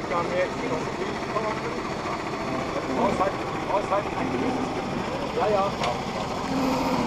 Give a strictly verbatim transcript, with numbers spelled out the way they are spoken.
da mehr Philosophie vorhanden. Du brauchst halt, du brauchst halt ein gewisses Gefühl. Ja, ja.